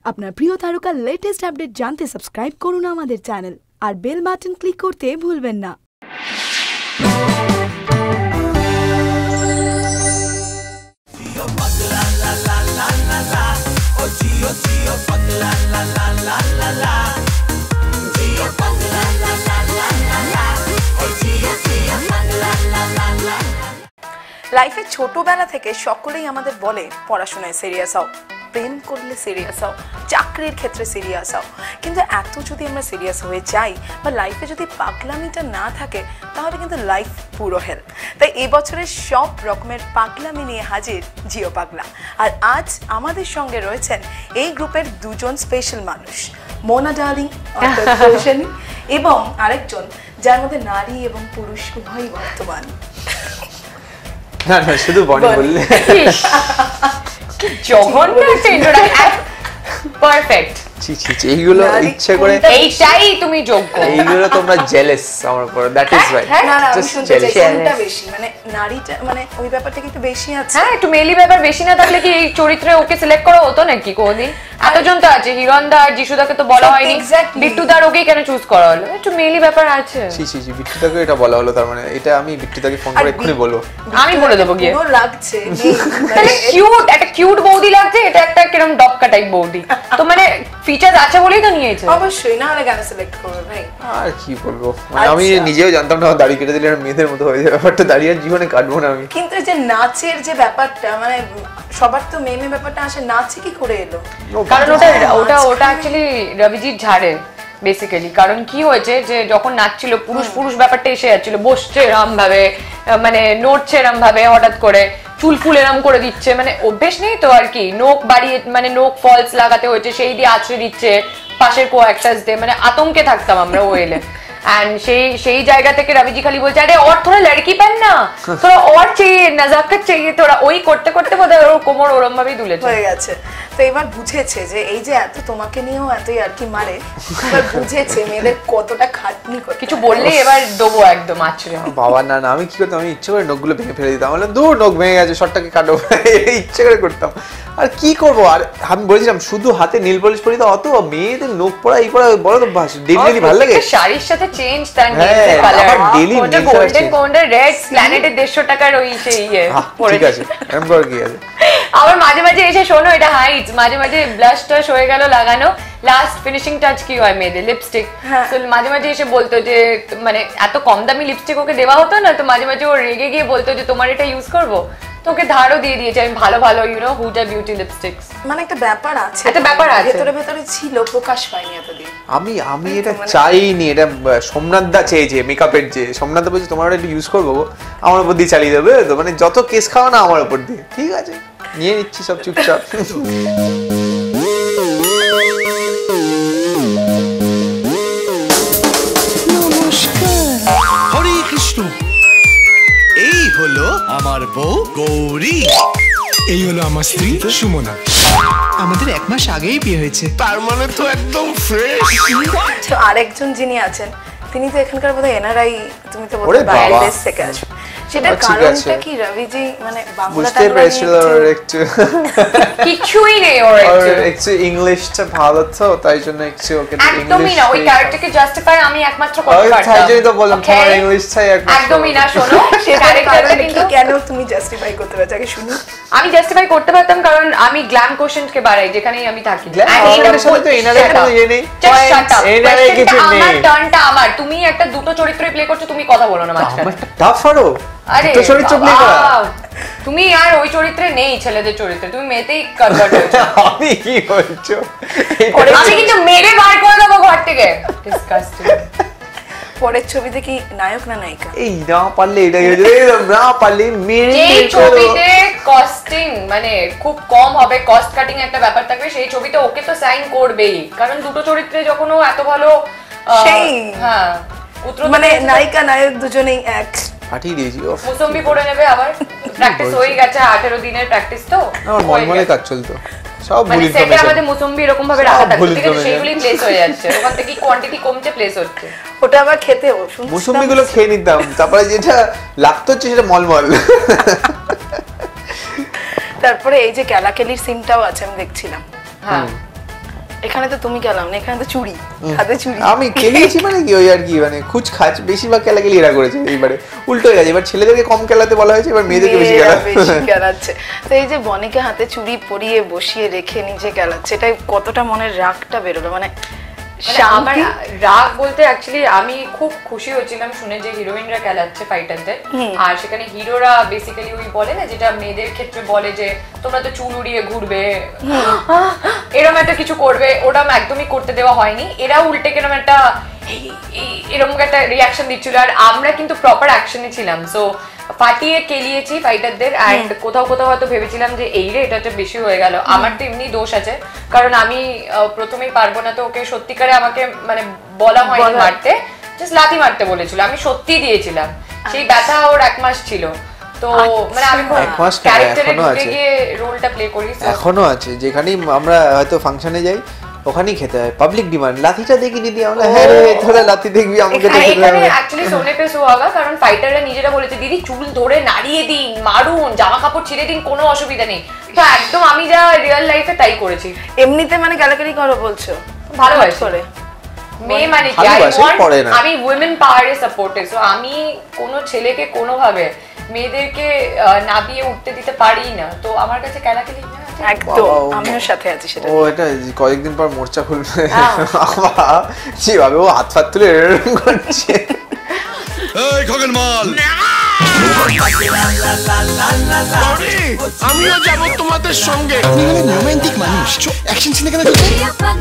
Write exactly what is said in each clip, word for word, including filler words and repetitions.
আপনার প্রিয় তারকার লেটেস্ট আপডেট জানতে সাবস্ক্রাইব করুন আমাদের চ্যানেল আর বেল বাটন ক্লিক করতে ভুলবেন না। Jio Pagla la la la la la, oh Jio Jio Pagla la la la la la, Jio Pagla la la la la la, oh Jio Jio Pagla la la la la। লাইফে ছোটবেলা থেকে সকলেই আমাদের বলে পড়াশোনায় serious হও, প্রেম করলে serious হও, চাকরির ক্ষেত্রে সিরিয়াস হও, কিন্তু এত যদি আমরা সিরিয়াস হয়ে যাই বা লাইফে যদি পাগলামিটা না থাকে তাহলে কিন্তু লাইফ পুরো হেল। তাই এই বছরের সব রকমের পাগলামি নিয়ে হাজির জিও পাগলা। আর আজ আমাদের সঙ্গে রয়েছেন এই গ্রুপের দুজন স্পেশাল মানুষ, মোনা ডার্লিং অর্থাৎ কৌশানী এবং আরেকজন যার মধ্যে নারী এবং পুরুষ উভয়ই বর্তমান। না না শুধু বনি বললে কি জঘন্য একটা ইন্ট্রোডাকশন। পারফেক্ট। ছি ছি ছি এইগুলো ইচ্ছে করে এইটাই তুমি যোগ্য। এইগুলো তোমরা জেলাস আমার উপর, দ্যাট ইজ রাইট। না না আমি শুনতে চাই কোনটা বেশি, মানে নারীটা মানে ওই ব্যাপারটা কি একটু বেশি আছে? হ্যাঁ একটু মেলি ব্যাপার বেশি না থাকলে কি এই চরিত্রে ওকে সিলেক্ট করা হতো নাকি কোনদিন? এতজন তো আছে, হিরণদা আর যিশুদাকে তো বলা হয়নি, বিট্টুদার ওকেই কেন চুজ করা হলো? একটু মেলি ব্যাপার আছে। ছি ছি ছি বিট্টুদাকে এটা বলা হলো, তার মানে এটা আমি বিট্টুদাকে ফোন করে এক্ষুনি বলবো। আমি বলে দেবো গিয়ে। পুরো লাগছে তাহলে কিউট, একটা কিউট বৌদি লাগছে, এটা একটা কিরকম ডবকা টাইপ বৌদি। তো মানে ফিচারস আছে বলেই তো নিয়েছে। অবশ্যই, না হলে কেন সিলেক্ট করবে ভাই? আর কি বলবো, মানে আমি নিজেও জানতাম না দাড়ি কেটে দিলে মেয়েদের মতো হয়ে যাবে, ব্যাপারটা দাঁড়িয়ে জীবনে কাটবো না আমি। কিন্তু এই যে নাচের যে ব্যাপারটা, মানে সবার তো মেয়ে মেয়ে ব্যাপারটা আসে, নাচে কি করে এলো? কারণ ওটা ওটা ওটা অ্যাকচুয়ালি রবিজির ঝাড়ে বেসিক্যালি। কারণ কি হয়েছে যে যখন নাচছিল পুরুষ পুরুষ ব্যাপারটা এসে যাচ্ছিল, বসছে এরম ভাবে, মানে নড়ছে এরম ভাবে, হঠাৎ করে চুল ফুল এরম করে দিচ্ছে, মানে অভ্যেস নেই তো আর কি, নোক বাড়িয়ে মানে নোক ফলস লাগাতে হয়েছে, সেই দিয়ে আছড়ে দিচ্ছে পাশের কো অ্যাক্টার্স দিয়ে, মানে আতঙ্কে থাকতাম আমরা ও এলে। এন্ড সেই সেই জায়গা থেকে রবিজি খালি বলছে আরে ওর থোড়া লড়কি পেন না, তোরা ওর চাইয়ে নজাকত চাইয়ে, তোরা ওই করতে করতে বোধহয় ওর কোমর ওরম ভাবেই দুলেছে হয়ে গেছে। তো এবার বুঝেছে যে এই যে এত তোমাকে নিয়েও এতই আর কি মারে, এবার বুঝেছে মেয়েদের কতটা খাটনি করে। কিছু বললেই এবার দেবো একদম আছড়ে। বাবা না না আমি কি করতাম, আমি ইচ্ছে করে নখগুলো ভেঙে ফেলে দিতাম, বললাম দূর নখ ভেঙে গেছে শর্টটাকে কাটো, ইচ্ছে করে করতাম। আর কি করবো, আর আমি বলেছিলাম শুধু হাতে নীল পলিশ পরি, তো অত মেয়েদের নখ পড়া এই পড়া বড় তো ডেলি ডেলি ভালো লাগে। শাড়ির সাথে চেঞ্জ তার নেলস কালার, কোনটা গোল্ডেন কোনটা রেড, প্ল্যানেটের দেড়শো টাকার ওই সেই ইয়ে পরে। ঠিক আছে এমন করে কি আছে। আবার মাঝে মাঝে এসে শোনো এটা হাইট, মাঝে মাঝে ব্লাশ টাশ হয়ে গেল লাগানো, লাস্ট ফিনিশিং টাচ কি হয় মেয়েদের লিপস্টিক, তো মাঝে মাঝে এসে বলতো যে মানে এত কম দামি লিপস্টিক ওকে দেওয়া হতো না, তো মাঝে মাঝে ও রেগে গিয়ে বলতো যে তোমার এটা ইউজ করবো, তোকে ধারও দিয়ে দিয়েছে আমি ভালো ভালো you know Huda beauty lipsticks. মানে একটা ব্যাপার আছে, একটা ব্যাপার আছে ভেতরে ভেতরে ছিল, প্রকাশ পায়নি এতদিন। আমি আমি এটা চাইনি, এটা সোমনাথ দা চেয়েছে মেকআপের, যে সোমনাথ দা বলছে তোমার এটা ইউজ করবো, আমার উপর দিয়ে চালিয়ে দেবে তো, মানে যত কেস খাওয়া না আমার উপর দিয়ে, ঠিক আছে নিয়ে নিচ্ছি সব চুপচাপ। হরে কৃষ্ণ, এই হলো আমার বউ গৌরী, এই হলো আমার স্ত্রী সুমনা। আমাদের এক মাস আগেই বিয়ে হয়েছে। তার মানে তো একদম ফ্রেশ। তো আরেকজন যিনি আছেন তিনি তো এখানকার বোধহয় এনআরআই, তুমি তো বোধহয় বাইরের দেশ থেকে আসো, সেটার কারণটা কি রবিজি? মানে বাংলাটা পেরেছিল একটু, কিছুই নেই ওর, একটু একটু ইংলিশটা ভালো তো তাই জন্য একটু ওকে একদমই না, ওই ক্যারেক্টারকে জাস্টিফাই আমি একমাত্র করতে পারতাম, তাই জন্যই তো বললাম তোমার ইংলিশটাই একদমই না। শোনো সেই ক্যারেক্টারটা কিন্তু কেন তুমি জাস্টিফাই করতে পারছো আগে শুনি। আমি জাস্টিফাই করতে পারতাম কারণ আমি গ্ল্যাম কোশ্চেনকে বাড়াই যেখানেই আমি থাকি। এটার সাথে তো এনআরআই কোনো ইয়ে নেই, এনআরআই কিছু নেই, আমার টার্নটা আমার, তুমি একটা দুটো চরিত্রই প্লে করছো, তুমি কথা বলো না মাঝখানে। আমারটা টাফ আরো, আরে তো চরিত্র প্লে করা, তুমি আর ওই চরিত্রে নেই, ছেলেদের চরিত্রে তুমি মেয়েতেই কনভার্ট হয়েছো। আমি কি বলছো, আমি কিন্তু মেরে বার করে দেবো ঘর থেকে। ডিসকাস্টিং। পরের ছবিতে কি নায়ক না নায়িকা? এই না পারলে এটা না পারলে মেরে এই ছবিতে কস্টিং মানে খুব কম হবে, কস্ট কাটিং একটা ব্যাপার থাকবে, সেই ছবিতে ওকে তো সাইন করবেই, কারণ দুটো চরিত্রে যখন ও এত ভালো সেই হ্যাঁ মানে নায়িকা নায়ক দুজনেই এক পাঠিয়ে দিয়েছি। মুসম্বি পড়ে নেবে আবার, প্র্যাকটিস হয়ে গেছে, আঠেরো দিনের প্র্যাকটিস তো আমার মলমলে কাজ চলতো, সব ভুল ইনফরমেশন, মানে সেটা আমাদের মুসম্বি এরকম ভাবে রাখা থাকে, ঠিক আছে সেইগুলি প্লেস হয়ে যাচ্ছে, ওখান থেকে কোয়ান্টিটি কমছে প্লেস হচ্ছে, ওটা আবার খেতে ও শুনছি মুসম্বি গুলো খেয়ে নিতাম, তারপরে যেটা লাগতো হচ্ছে সেটা মলমল। তারপরে এই যে ক্যালাকেলির সিনটাও আছে আমি দেখছিলাম। হ্যাঁ এখানে তো তুমি গেলাম না, এখানে তো চুরি, হাতে চুরি। আমি খেলেছি মানে কি ওই আর কি মানে খুচ খাচ বেশিরভাগ খেলাগুলি এরা করেছে, এইবারে উল্টো হয়ে গেছে, এবার ছেলেদেরকে কম খেলাতে বলা হয়েছে, এবার মেয়েদেরকে বেশি খেলাচ্ছে। তো এই যে বনিকে হাতে চুরি পরিয়ে বসিয়ে রেখে নিজে খেলাচ্ছে, এটাই কতটা মনের রাগটা বেরোলো, মানে আমার রাগ বলতে অ্যাকচুয়ালি আমি খুব খুশি হচ্ছিলাম শুনে যে হিরোইনরা খেলাচ্ছে ফাইটারদের, আর সেখানে হিরোরা বেসিক্যালি ওই বলে না যেটা মেয়েদের ক্ষেত্রে বলে যে তোমরা তো চুল উড়িয়ে ঘুরবে, এরকম একটা কিছু করবে, ওটা একদমই করতে দেওয়া হয়নি। এরা উল্টে কেরম একটা এরকম একটা রিয়াকশন দিচ্ছিল, আর আমরা কিন্তু প্রপার অ্যাকশনে ছিলাম, সো ফাটিয়ে কেলিয়েছি ফাইটারদের। অ্যান্ড কোথাও কোথাও হয়তো ভেবেছিলাম যে এই রে এটা তো বেশি হয়ে গেল, আমার তো এমনি দোষ আছে, কারণ আমি প্রথমেই পারবো না, তো ওকে সত্যিকারে আমাকে মানে বলা হয়নি মারতে, জাস্ট লাথি মারতে বলেছিল, আমি সত্যি দিয়েছিলাম, সেই ব্যথা ওর এক মাস ছিল। তো মানে আমি ক্যারেক্টারে ঢুকে গিয়ে রোলটা প্লে করি, এখনো আছে, যেখানেই আমরা হয়তো ফাংশনে যাই ওখানেই খেতে হয়, পাবলিক ডিমান্ড, লাঠিটা দেখি দিদি, আমরা হ্যাঁ রে তোরা লাঠি দেখবি আমাকে তো খেতে হবে। অ্যাকচুয়ালি সোনে পে সুহাগা, কারণ ফাইটাররা নিজেরা বলেছে দিদি চুল ধরে নাড়িয়ে দিন, মারুন, জামা কাপড় ছিঁড়ে দিন, কোনো অসুবিধা নেই। তো একদম আমি যা রিয়েল লাইফে তাই করেছি। এমনিতে মানে গালাগালি করো বলছো, ভালোবাসি করে মেয়ে মানে কি, আমি উইমেন পাওয়ারে সাপোর্টেড, সো আমি কোনো ছেলেকে কোনোভাবে মেয়েদেরকে নাবিয়ে উঠতে দিতে পারি না, তো আমার কাছে গালাগালি না একদম, আমিও সাথে আছি সেটা। ও এটা কয়েকদিন পর মোর্চা খুলবে, যেভাবে ও হাত ফাত তুলে এরকম করছে। এই খগেন মাল, আমিও যাব তোমাদের সঙ্গে। আপনি হলেন রোমান্টিক মানুষ, অ্যাকশন সিনে কেন ঢুকছেন?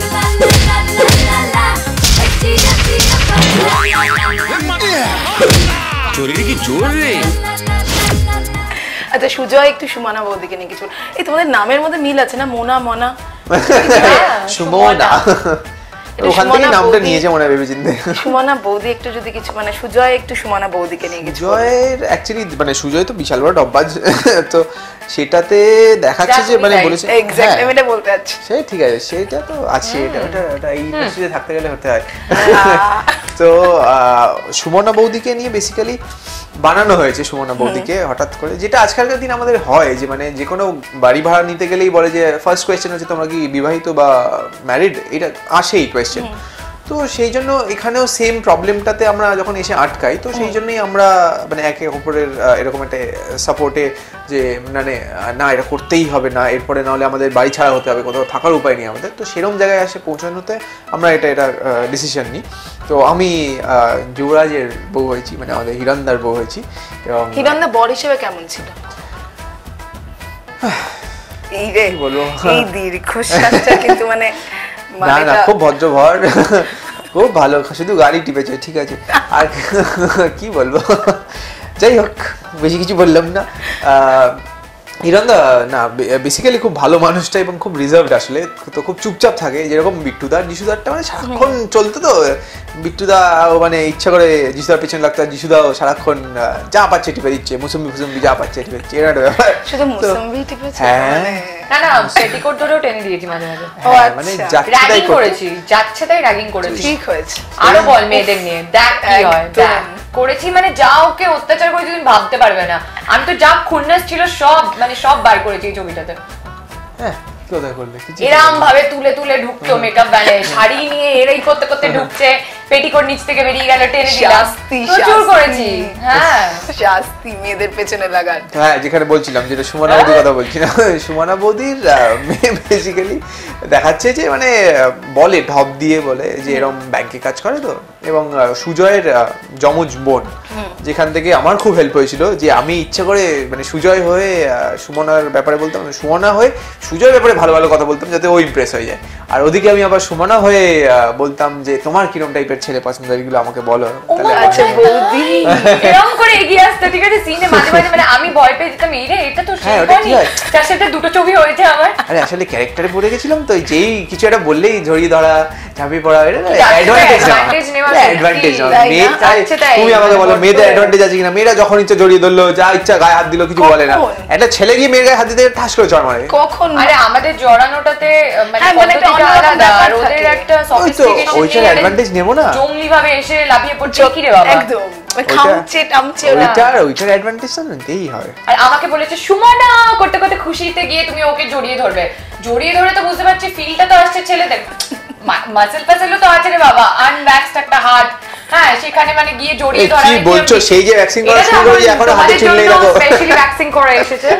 চোরের কি জোর রে? আচ্ছা সুজয় একটু সুমনা বৌদিকে নিয়ে কিছু, এই তোমাদের নামের মধ্যে মিল আছে না, মোনা মনা সুমনা, ওখান থেকে নামটা নিয়েছে মনে হয় ভেবেচিন্তে। সুমনা বৌদি একটু যদি কিছু মানে সুজয় একটু সুমনা বৌদিকে নিয়ে কিছু। সুজয়ের অ্যাকচুয়ালি মানে সুজয় তো বিশাল বড় ডব্বাজ, তো সেটাতে দেখাচ্ছে যে মানে বলেছে এক্স্যাক্টলি আমি এটা বলতে যাচ্ছি, সেই ঠিক আছে সেটা তো আছে, এটা ওটা ওটা এই ইন্ডাস্ট্রিতে থাকতে গেলে হতে হয়। তো সুমনা বৌদিকে নিয়ে বেসিক্যালি বানানো হয়েছে, সুমনা বৌদিকে হঠাৎ করে, যেটা আজকালকার দিন আমাদের হয় যে মানে যে কোনো বাড়ি ভাড়া নিতে গেলেই বলে যে ফার্স্ট কোয়েশ্চেন হচ্ছে তোমরা কি বিবাহিত বা ম্যারিড, এটা আসেই কোয়েশ্চেন। তো সেই জন্য এখানেও সেম প্রবলেমটাতে আমরা যখন এসে আটকাই, তো সেই জন্যই আমরা মানে একে অপরের এরকম একটা সাপোর্টে যে মানে না এটা করতেই হবে না, এরপরে নাহলে আমাদের বাড়ি ছাড়া হতে হবে, কোথাও থাকার উপায় নেই আমাদের, তো সেরকম জায়গায় এসে পৌঁছানোতে আমরা এটা এটা ডিসিশন নিই। তো আমি যুবরাজের বউ হয়েছি, মানে আমাদের হিরণদার বউ হয়েছি। এবং হিরণদা বর হিসেবে কেমন ছিল? এই রে বলবো, এই দীর্ঘশ্বাসটা কিন্তু মানে না না খুব ভদ্রভর, খুব ভালো, শুধু গাড়ি টিপেছে, ঠিক আছে, আর কি বলবো, যাই হোক বেশি কিছু বললাম না। হিরণদা না বেসিক্যালি খুব ভালো মানুষটা এবং খুব রিজার্ভড আসলে, তো খুব চুপচাপ থাকে, যেরকম বিট্টুদার যিশুদারটা মানে সারাক্ষণ চলতো, তো বিট্টুদা মানে ইচ্ছা করে যিশুদার পেছনে লাগতো, আর যিশুদাও সারাক্ষণ যা পাচ্ছে টিপে দিচ্ছে, মুসম্বি ফুসম্বি যা পাচ্ছে টিপে দিচ্ছে, এরকম ব্যাপার। শুধু মুসম্বি টিপেছে? হ্যাঁ না না পেটিকোট ধরেও টেনে দিয়েছি মাঝে মাঝে, ও মানে আচ্ছা যাচ্ছে তাই র্যাগিং করেছি, যাচ্ছে তাই র্যাগিং করেছি। ঠিক হয়েছে, আরো বল মেয়েদের নিয়ে দেখ কি হয়, দেখ করেছি মানে যা ওকে অত্যাচার করেছি তুমি ভাবতে পারবে না, আমি তো যা খুন্নাস ছিল সব মানে সব বার করেছি এই ছবিটাতে। হ্যাঁ কোথায় করলে এরকম ভাবে তুলে তুলে ঢুকতো মেকআপ ভ্যানে, শাড়ি নিয়ে এরাই করতে করতে ঢুকছে, পেটিকোট নিচ থেকে বেরিয়ে গেল, টেনে দিলাম, প্রচুর করেছি। হ্যাঁ শাস্তি মেয়েদের পেছনে লাগার। হ্যাঁ যেখানে বলছিলাম যেটা সুমনা বৌদির কথা বলছিলাম, সুমনা বৌদির বেসিক্যালি দেখাচ্ছে যে মানে বলে ঢপ দিয়ে বলে যে এরকম ব্যাংকে কাজ করে, তো এবং সুজয়ের যমজ বোন, যেখান থেকে আমার খুব হেল্প হয়েছিল যে আমি ইচ্ছা করে মানে সুজয় হয়ে সুমনার ব্যাপারে বলতাম, সুমনা হয়ে সুজয়ের ব্যাপারে ভালো ভালো কথা বলতাম যাতে ও ইমপ্রেস হয়ে যায়, আর ওদিকে আমি আবার সুমনা হয়ে বলতাম যে তোমার কিরকম টাইপের ছেলে পছন্দ, এগুলো আমাকে বলো, তাহলে আচ্ছা বৌদি এরকম করে এগিয়ে আসতে, ঠিক আছে সিনে মাঝে মাঝে মানে আমি ভয় পেয়ে যেতাম, এই রে এটা তো শিল্পনি, তার সাথে দুটো ছবি হয়েছে আমার। আরে আসলে ক্যারেক্টারে পড়ে গেছিলাম, তো যেই কিছু একটা বললেই জড়িয়ে ধরা ঝাঁপিয়ে পড়া, এটা অ্যাডভান্টেজ নেওয়া, অ্যাডভান্টেজ তুমি আমাকে বলো মেয়েদের অ্যাডভান্টেজ আছে কিনা, মেয়েরা যখন ইচ্ছা জড়িয়ে ধরলো, যা ইচ্ছা গায়ে হাত দিল, কিছু বলে না, একটা ছেলে গিয়ে মেয়ের গায়ে হাত দিতে ঠাস করে চড় মারে কখন? আরে আমাদের জড়ানোটাতে মানে পদ্ধতিটা আলাদা, আর ওদের একটা সফিস্টিকেশন, ওইটার অ্যাডভান্টেজ নেব না, জঙ্গলি ভাবে এসে লাফিয়ে পড়ছে কি রে বাবা, একদম খামচে টামচে ওইটার ওইটার অ্যাডভান্টেজ তো নিতেই হয়। আর আমাকে বলেছে সুমনা করতে করতে খুশিতে গিয়ে তুমি ওকে জড়িয়ে ধরবে, জড়িয়ে ধরে তো বুঝতে পারছি ফিলটা তো আসছে ছেলেদের, মাসেল ফাসেলও তো আছে রে বাবা, আনভ্যাক্সড একটা হাত, হ্যাঁ সেখানে মানে গিয়ে জড়িয়ে ধরা। কি বলছো, সেই যে ভ্যাকসিন করা শুরু করেছি এখনো হাতে চুল নেই দেখো। স্পেশালি ভ্যাকসিন করে এসেছে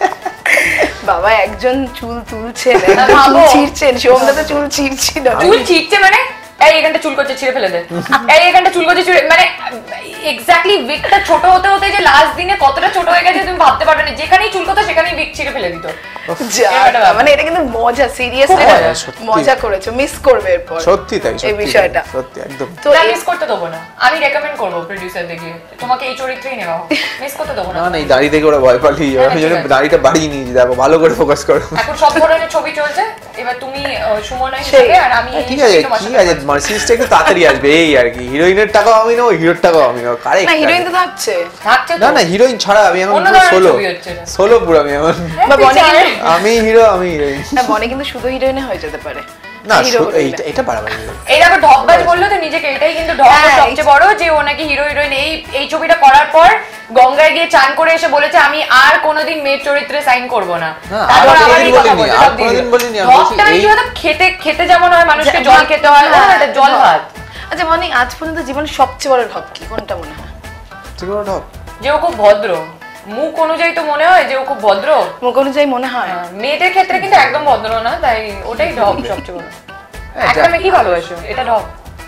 বাবা, একজন চুল তুলছেন, চুল ছিঁড়ছেন, সোমদা তো চুল ছিঁড়ছিল। চুল ছিঁড়ছে মানে এই এখানটা চুল করছে ছিঁড়ে ফেলে দে, এই এখানটা চুল করছে ছিঁড়ে, মানে এক্স্যাক্টলি উইকটা ছোট হতে হতে যে লাস্ট দিনে কতটা ছোট হয়ে গেছে তুমি ভাবতে পারবে না। যেখানেই চুল করতো সেখানেই উইক ছিঁড়ে ফেলে দিত। মানে এটা কিন্তু মজা, সিরিয়াসলি মজা করেছো, মিস করবে এরপর। সত্যি তাই, এই বিষয়টা সত্যি একদম। তো মিস করতে দেবো না, আমি রেকমেন্ড করবো প্রোডিউসারদের গিয়ে তোমাকে এই চরিত্রেই নেওয়া হোক, মিস করতে দেবো না। না না, এই দাড়ি দেখে ওরা ভয় পালিয়ে যাবে, আমি জন্য দাড়িটা বাড়িয়ে নিয়েছি, দেখো ভালো করে ফোকাস করো। এখন সব ধরনের ছবি চলছে, এবার তুমি সুমনা হিসেবে আর আমি ঠিক আছে, কি আছে মার্সিডিজটা একটু তাড়াতাড়ি আসবে এই আর কি। হিরোইনের টাকাও আমি নেবো, হিরোর টাকাও আমি নেবো। কারেক্ট না, হিরোইন তো থাকছে থাকছে না না, হিরোইন ছাড়া আমি এখন সোলো সোলো পুরো আমি এখন। আমি হিরো, আমি হিরোইন। না, বনি কিন্তু শুধু হিরোইনে হয়ে যেতে পারে না, এইটা এটা বাড়াবাড়ি। এই দেখো ঢপবাজ বললো তো নিজেকে, এটাই কিন্তু ঢপ সবচেয়ে বড়, যে ও নাকি হিরো হিরোইন। এই এই ছবিটা করার পর গঙ্গায় গিয়ে চান করে এসে বলেছে আমি আর কোনোদিন মেয়ের চরিত্রে সাইন করব না। তারপর আবার এই কথা বলতে সব দিন বলিনি। ঢপটা মানে কি বলতো, খেতে খেতে যেমন হয় মানুষকে জল খেতে হয়, না এটা জল ভাত। আচ্ছা বনি, আজ পর্যন্ত জীবনের সবচেয়ে বড় ঢপ কি, কোনটা মনে হয়? সবচেয়ে বড় ঢপ যে ও খুব ভদ্র, মুখ অনুযায়ী তো মনে হয় যে ও খুব ভদ্র, মুখ অনুযায়ী মনে হয়। মেয়েদের ক্ষেত্রে কিন্তু একদম ভদ্র না, তাই ওটাই ঢপ সবচেয়ে বড়। একটা মেয়ে কি ভালোবাসো, এটা ঢপ।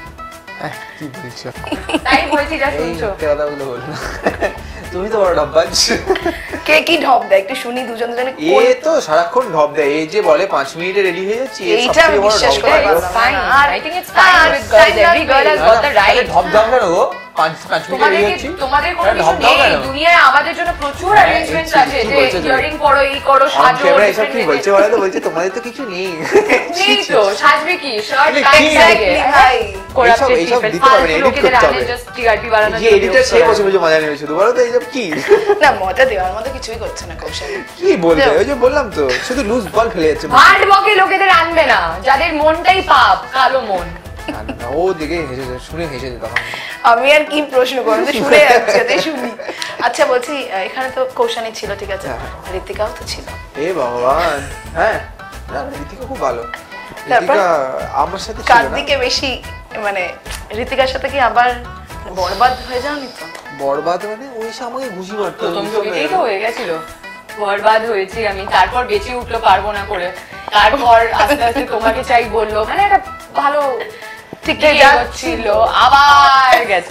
কি বলছো? তাই বলছি, যা শুনছো কথাগুলো বল না, তুমি তো বড় ঢপবাজ। কে কি ঢপ দেয় একটু শুনি, দুজন দুজনে। এ তো সারাক্ষণ ঢপ দেয়, এই যে বলে পাঁচ মিনিটে রেডি হয়ে যাচ্ছি, এই এইটা আমি বিশ্বাস করি না। Fine, I think it's fine with girls, every girl has got the right. ঢপ দাও কেন গো? পাঁচ পাঁচ মিনিটে রেডি হচ্ছি, তোমাদের কোনো কিছু নেই দুনিয়ায়, আমাদের জন্য প্রচুর অ্যারেঞ্জমেন্টস আছে, যে ইয়ারিং পরো, এই করো, সাজো। এসব কি বলছে বলে তো, বলছে তোমাদের তো কিছু নেই। নেই তো, সাজবে কি, শার্ট প্যান্ট লাগে ভাই, এইসব এইসব দিতে পারবে না, এডিট করতে হবে। জাস্ট টিআরপি বাড়ানো, যে এডিটর সে বসে বসে মজা নেবে শুধু, বলো তো এইসব কি? না, মজা দেওয়ার মতো কিছুই করছে না কৌশল। কি বলবে, ওই যে বললাম তো, শুধু লুজ বল ফেলে যাচ্ছে। হার্ড বকে লোকেদের আনবে না, যাদের মনটাই পাপ, কালো মন। ও দিকে হেসে শুনে হেসে যেতাম। আমি আর কি প্রশ্ন করব, শুনে যাচ্ছে, তাই শুনি। আচ্ছা বলছি, এখানে তো কৌশানী ছিল, ঠিক আছে, ঋতিকাও তো ছিল। এ ভগবান, হ্যাঁ না ঋতিকা খুব ভালো। ঋতিকা আমার সাথে ছিল না। কার দিকে বেশি, মানে ঋতিকার সাথে কি আবার বরবাদ হয়ে যাওনি তো? বরবাদ মানে ওই আমাকে ঘুষি মারতো, প্রথম ছবিতেই তো হয়ে গেছিল বরবাদ হয়েছি আমি, তারপর বেঁচে উঠলো পারবো না করে, তারপর আস্তে আস্তে তোমাকে চাই বললো, মানে একটা ভালো ঠিক ছিল, আবার গেছে।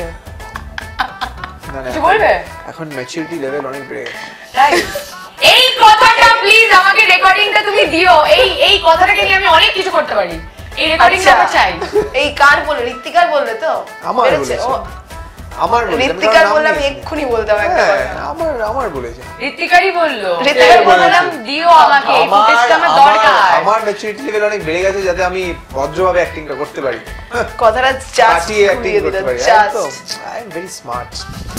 কিছু বলবে? এখন ম্যাচুরিটি লেভেল অনেক বেড়ে গেছে। তাই এই কথাটা প্লিজ আমাকে রেকর্ডিংটা তুমি দিও, এই এই কথাটাকে নিয়ে আমি অনেক কিছু করতে পারি, এই রেকর্ডিংটা আমি চাই। এই কার বলে, ঋতিকার বললে তো? আমার বলেছে, আমার বলেছে, ঋতিকার বললে আমি এক্ষুনি বলতাম একটা কথা। আমার আমার বলেছে, ঋতিকারই বললো, ঋতিকার বললাম দিও আমাকে, এই ফুটেজটা আমার দরকার। আমার ম্যাচুরিটি লেভেল অনেক বেড়ে গেছে, যাতে আমি ভদ্রভাবে অ্যাক্টিংটা করতে পারি, কথাটা জাস্ট অ্যাক্টিং করতে পারি। একদম, আই এম ভেরি স্মার্ট।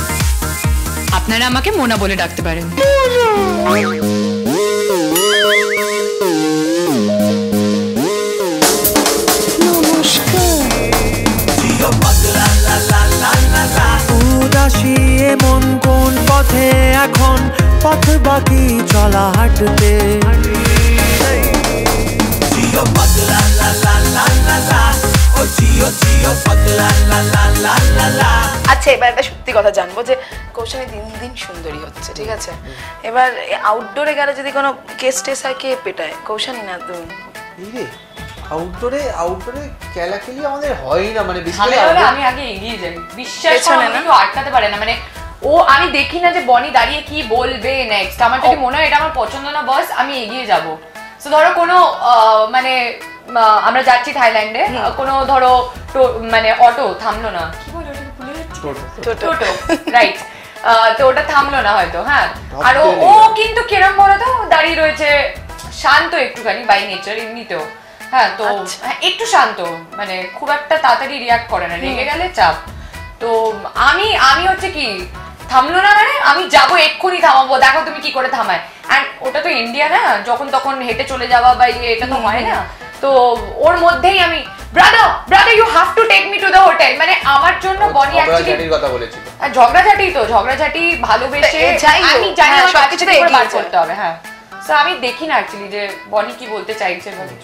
আপনারা আমাকে মোনা বলে ডাকতে পারেন। Jio Pagla la la la la la উদাসী মন কোন পথে এখন পথ বাকি চলা হাঁটতে। Jio Pagla la la la la la Oh Jio Jio Pagla la la la la la আচ্ছা, এবার একটা সত্যি কথা জানবো, যে কৌশানী দিন দিন সুন্দরী হচ্ছে, ঠিক আছে, এবার আউটডোরে গেলে যদি কোনো কেস টেস হয়, কে পেটায়, কৌশানী না তুমি? এই রে আউটডোরে আউটডোরে খেলাখেলি আমাদের হয় না, মানে আমি আমি আগে এগিয়ে যাই, বিশ্বাস করো না, কেউ আটকাতে পারে না। মানে ও, আমি দেখি না যে বনি দাঁড়িয়ে কি বলবে নেক্সট, আমার যদি মনে হয় এটা আমার পছন্দ না বস, আমি এগিয়ে যাব। সো ধরো কোনো মানে আমরা যাচ্ছি থাইল্যান্ডে, কোনো ধরো মানে অটো থামলো না, কি বলে ওটাকে ভুলে যাচ্ছি, টোটো, রাইট, তো ওটা থামলো না হয়তো, হ্যাঁ, আর ও কিন্তু কিরম বলো তো, দাঁড়িয়ে রয়েছে, শান্ত একটুখানি বাই নেচার এমনিতেও, হ্যাঁ, তো একটু শান্ত, মানে খুব একটা তাড়াতাড়ি রিয়াক্ট করে না, রেগে গেলে চাপ। তো আমি আমি হচ্ছে কি, থামলো না মানে আমি যাবো, এক্ষুনি থামাবো, দেখো তুমি কি করে থামায়। অ্যান্ড ওটা তো ইন্ডিয়া না, যখন তখন হেঁটে চলে যাওয়া বা এটা তো হয় না, তো ওর মধ্যেই আমি brother brother you have to take me to the hotel, মানে আমার জন্য বনি অ্যাকচুয়ালি কথা বলেছিল, ঝগড়াঝাটি তো ঝগড়াঝাটি ভালোবেসে আমি জানি সবকিছু করে বার করতে হবে, হ্যাঁ। সো আমি দেখি না অ্যাকচুয়ালি যে বনি কি বলতে চাইছে বা কিছু,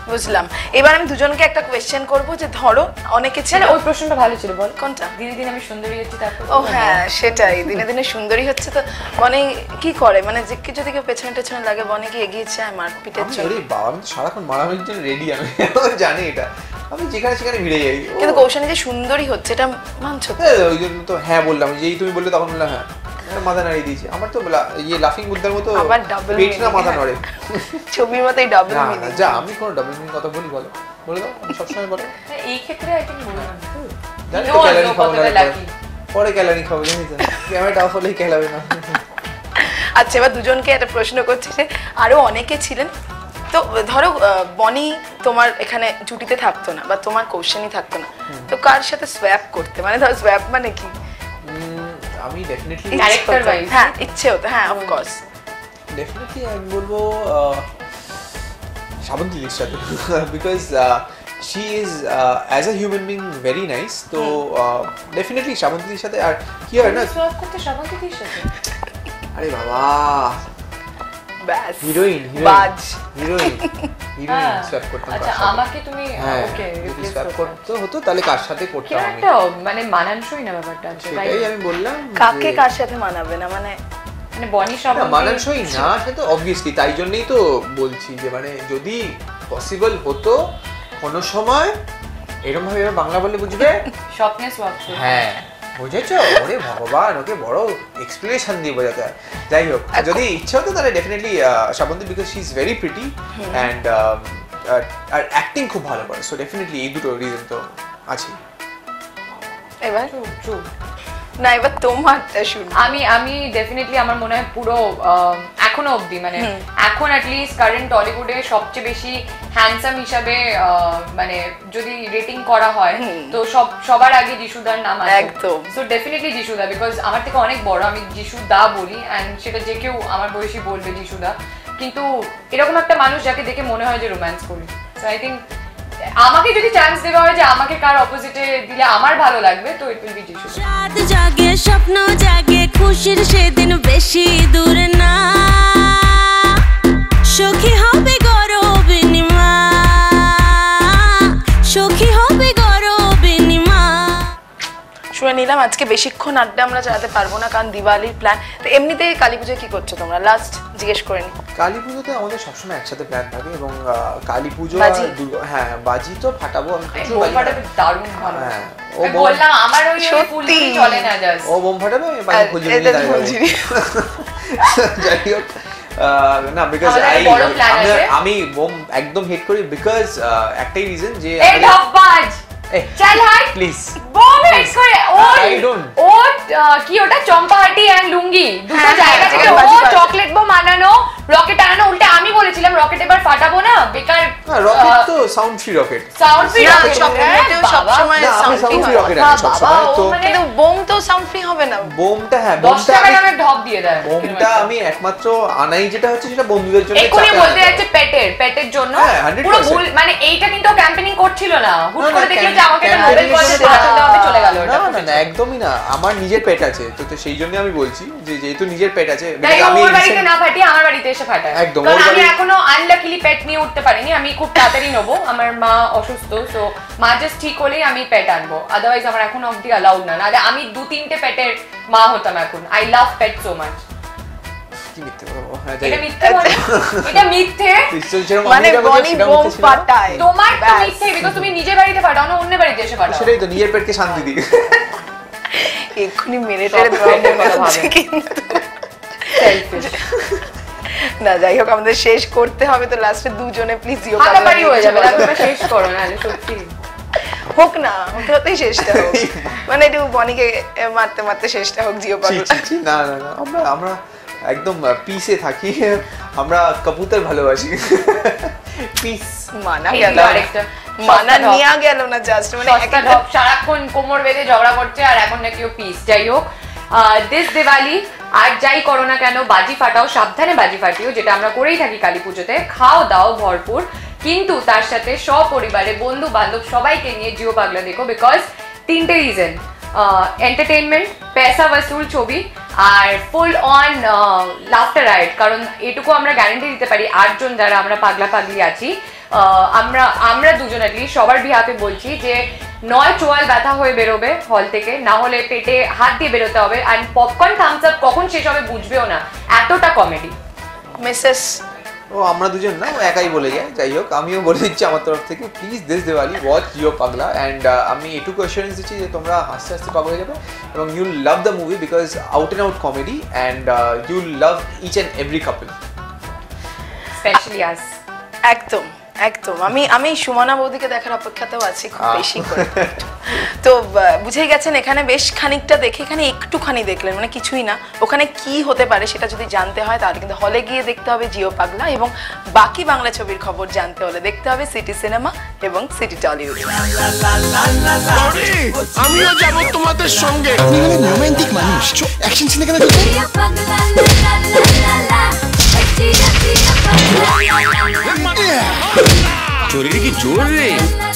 বুঝলাম। এবার আমি দুজনকে একটা কোয়েশ্চেন করব যে ধরো অনেকে ছিল, ওই প্রশ্নটা ভালো ছিল, বল কোনটা? দিনে দিনে আমি সুন্দরী হচ্ছি তারপর। ও হ্যাঁ সেটাই, দিনে দিনে সুন্দরী হচ্ছে। তো বনি কি করে, মানে যে কিছু থেকে পেছনে টেছনে লাগে, বনি কি এগিয়ে যায় মারপিটের জন্য? আরে বাবা, আমি তো সারাক্ষণ মারামারির জন্য রেডি, আমি জানি এটা, আমি যেখানে সেখানে ভিড়ে যাই। কিন্তু কৌশানী যে সুন্দরী হচ্ছে এটা মানছো তো? ওই জন্য তো হ্যাঁ বললাম, যেই তুমি বললে তখন বললাম হ্যাঁ, মাথা নাড়িয়ে দিয়েছি। আমার তো ইয়ে লাফিং বুদ্ধার মতো আবার ডাবল পেট না মাথা নড়ে, ছবির মতোই ডাবল না মিনিং। যা, আমি কোনো ডাবল মিনিং কথা বলি বলো, বলে দাও, আমি সবসময় বলো। এই ক্ষেত্রে আই থিংক বললাম জানি তো ক্যালারি খাবো না, পরে ক্যালারি খাবো, জানি তো ক্যামেরাটা অফ হলেই খেলাবে না। আচ্ছা এবার দুজনকে একটা প্রশ্ন করছি যে আরো অনেকে ছিলেন, তো ধরো বনি তোমার এখানে জুটিতে থাকতো না বা তোমার কৌশানী থাকতো না, তো কার সাথে সোয়াপ করতে, মানে ধরো সোয়াপ মানে কি? আমি ডেফিনেটলি ক্যারেক্টার ওয়াইজ, হ্যাঁ ইচ্ছে হতো, হ্যাঁ অফ কোর্স ডেফিনেটলি আমি বলবো শ্রাবন্তীর সাথে, because she is as a human being very nice, তো ডেফিনেটলি শ্রাবন্তীর সাথে। আর কি হয় না, সোয়াপ করতে শ্রাবন্তীর সাথে, আরে বাবা ব্যাস হিরোইন বাজ হিরোইন হিরোইন সোয়াপ করতাম। আচ্ছা আমাকে তুমি হ্যাঁ ওকে যদি রিপ্লেস সোয়াপ করতে করতে হতো তাহলে কার সাথে করতাম আমি, একটা মানে মানানসই না ব্যাপারটা আছে, তাই সেটাই আমি বললাম। কাকে যে- কার সাথে মানাবে না, মানে মানে বনি সব না মানানসই না, সে তো অবভিয়াসলি, তাই জন্যই তো বলছি যে মানে যদি পসিবল হতো কোনো সময় এরকম ভাবে, এবার বাংলা বললে বুঝবে, স্বপ্নে সোয়াপ করতে। হ্যাঁ বুঝেছো, ওরে ভগবান, ওকে বড় এক্সপ্লেনেশন দিয়ে বোঝাতে হয়। যাই হোক, যদি ইচ্ছা হতো তাহলে definitely Srabanti, because she is very pretty and আর অ্যাক্টিং খুব ভালো করে, সো ডেফিনেটলি এই দুটো রিজন তো আছে। এবার ট্রু ট্রু না এবার তোমারটা শুনি। আমি আমি ডেফিনেটলি আমার মনে হয় পুরো আহ, এখনো অবধি মানে এখন অ্যাটলিস্ট কারেন্ট টলিউডে সবচেয়ে বেশি হ্যান্ডসাম হিসাবে আহ, মানে যদি রেটিং করা হয় তো সব সবার আগে যিশুদার নাম আছে একদম। সো ডেফিনেটলি যিশুদা, বিকজ আমার থেকে অনেক বড়, আমি যিশুদা বলি অ্যান্ড সেটা যে কেউ আমার বয়সী বলবে যিশুদা, কিন্তু এরকম একটা মানুষ যাকে দেখে মনে হয় যে রোম্যান্স করি, সো আই থিঙ্ক আমাকে যদি চান্স দেওয়া হয় যে আমাকে কার অপোজিটে দিলে আমার ভালো লাগবে তো ইট উইল বি যিশু। রাত জাগে স্বপ্ন জাগে খুশির সেদিন বেশি দূর না, সখী হবে গরবিনীমা, সখী হবে গরবিনীমা। শুনে নিলাম আজকে বেশিক্ষণ আড্ডা আমরা চালাতে পারবো না কারণ দিওয়ালির প্ল্যান। তো এমনিতেই কালী পুজোয় কি করছো তোমরা, লাস্ট জিজ্ঞেস করে নি? কালী পুজোতে আমাদের সবসময় একসাথে প্ল্যান থাকে এবং কালী পুজো বাজি? হ্যাঁ বাজি তো ফাটাবো, আমি প্রচুর বোম বাজি ফাটাতে ফাটাবো। দারুণ ভালো। হ্যাঁ, ও আমি বোম- বললাম আমার ওই সত্যি। ফুলগুলি চলে না জাস্ট। ও বোম ফাটাবে, আমি বাজি আর খুঁজে এটা নিয়ে দাঁড়িয়ে যাবো। ঝুলঝুরি। যাই হোক, আহ, না বিকজ আমাদের আই একটা বড় plan আছে। আমি বোম একদম হেট করি বিকজ একটাই রিজন যে এই ঢপবাজ চল হাই প্লিজ বোম হেড করে ও I don't. ও আহ, কি ওটা চম্পাহাটি এন্ড লুঙ্গি দুটো হ্যাঁ, জায়গা থেকে হ্যাঁ, ও বাজি ফাটাবে। চকলেট বোম আনানো, রকেট আনানো, উল্টে আমি বলেছিলাম রকেট এবার ফাটাবো না, বেকার রকেট তো sound free rocket, sound free না, রকেট সব এমনিতেও সবসময় না, আমি sound free sound free হয়। rocket বাবা, আনি সবসময়, তো ও মানে কিন্তু বোম তো সাউন্ড ফ্রি হবে না। বোমটা হ্যাঁ দশ বোমটা টাকা আমি দামের ঢপ দিয়ে দেয় বোমটা আমি একমাত্র আনাই যেটা হচ্ছে সেটা বন্ধুদের জন্য এক্ষুনি চাপে বলতে আনাতে যাচ্ছে পেটের পেটের জন্য হ্যাঁ, hundred পুরো percent ভুল, মানে এইটা কিন্তু ক্যাম্পেইনিং করছিল না, হুট না, করে না, দেখলো যে ক্যাম্প- আমাকে একটা ক্যাম্পেইনিং নোবেল পয়সা হিসেবে হাতে দেওয়া হবে, চলে গেল না ওটা না না একদমই না, আমার নিজের পেট আছে তো তো সেই জন্য আমি বলছি যে যেহেতু নিজের পেট আছে তাই because আমি ওর বাড়িতে recent- না ফাটিয়ে আমার বাড়িতে এসে ফাটায়, একদম, কারণ ওর আমি বাড়ি- এখনো আনলাকিলি পেট নিয়ে উঠতে পারিনি, আমি খুব তাড়াতাড়ি নেবো, আমার মা অসুস্থ, সো মা জাস্ট ঠিক হলেই আমি পেট আনবো, আদারওয়াইজ আমার এখন অবধি অ্যালাউড না, নাহলে আমি দু তিনটে পেটের মা হতাম এখন। I love pet so much. কি মিথ্যে বলবো, হ্যাঁ, যাই এটা হোক। মিথ্যে বলে? এটা মিথ্যে পিস্তল যেরকম মানে আমি যেটা বলছি বনি সেটা বোম মিথ্যে ছিল না। ফাটায় তোমার তো ব্যাস। মিথ্যে, বিকজ তুমি নিজের বাড়িতে ফাটাও না, অন্য বাড়িতে এসে ফাটাও। সেটাই তো, নিজের পেটকে শান্তি দিই। এক্ষুনি মেরে টেরে দেওয়া মনে হচ্ছে কিন্তু। Selfish। না যাই হোক আমাদের শেষ করতে হবে, তো লাস্টে দুজনে প্লিজ জিও পাগলা হাতাপাড়ি নিয়ে হয়ে কিছু যাবে, বলো। তোমরা শেষ করো না, সত্যি। হোক না, হতে হতেই শেষটা হোক, মানে একটু বনিকে মারতে মারতে শেষটা হোক জিও ছি, পাগলা। ছি, ছি, না না না আমরা আমরা একদম পিসে থাকি, আমরা কবুতর ভালোবাসি। পিস মানা এই গেল তো আরেকটা মানা সস্তা ঢপ। নিয়ে গেল না জাস্ট, মানে সস্তা একটা ঢপ, সারাক্ষণ কোমর বেঁধে ঝগড়া করছে আর এখন নাকি ও পিস। যাই হোক, দিস দিওয়ালি আর যাই করো না কেন বাজি ফাটাও, সাবধানে বাজি ফাটিও, যেটা আমরা করেই থাকি কালী পুজোতে, খাও দাও ভরপুর, কিন্তু তার সাথে সপরিবারে বন্ধু বান্ধব সবাইকে নিয়ে জিও পাগলা দেখো, বিকজ তিনটে রিজন, এন্টারটেনমেন্ট, পেশা ওয়াসুল ছবি আর ফুল অন লাফটার রাইড, কারণ এটুকু আমরা গ্যারান্টি দিতে পারি আটজন যারা আমরা পাগলা পাগলি আছি আমরা আমরা দুজন অ্যাটলিস্ট সবার বিহাফে বলছি যে নয় চোয়াল ব্যথা হয়ে বেরোবে হল থেকে, না হলে পেটে হাত দিয়ে বেরোতে হবে, অ্যান্ড পপকর্ন থামস আপ কখন শেষ হবে বুঝবেও না, এতটা কমেডি। মিসেস ও আমরা দুজন না, ও একাই বলে যায়। যাই হোক, আমিও বলে দিচ্ছি আমার তরফ থেকে, please this Diwali watch Jio Pagla. And আমি এটুকু অ্যাসুরেন্স দিচ্ছি যে তোমরা হাসতে হাসতে পাগল হয়ে যাবে এবং you'll love the movie because out and out comedy and you'll love each and every couple, specially us. একদম একদম আমি আমি সুমনা বৌদিকে দেখার অপেক্ষাতেও আছি খুব বেশি করে। তো বুঝেই গেছেন এখানে বেশ খানিকটা দেখে, এখানে একটুখানি দেখলেন মানে কিছুই না, ওখানে কি হতে পারে সেটা যদি জানতে হয় তাহলে কিন্তু হলে গিয়ে দেখতে হবে জিও পাগলা, এবং বাকি বাংলা ছবির খবর জানতে হলে দেখতে হবে সিটি সিনেমা এবং সিটি টলিউড। আমিও যাব তোমাদের সঙ্গে। রোমান্টিক মানুষ, অ্যাকশন সিনে কেন চোরের কি জোর রে?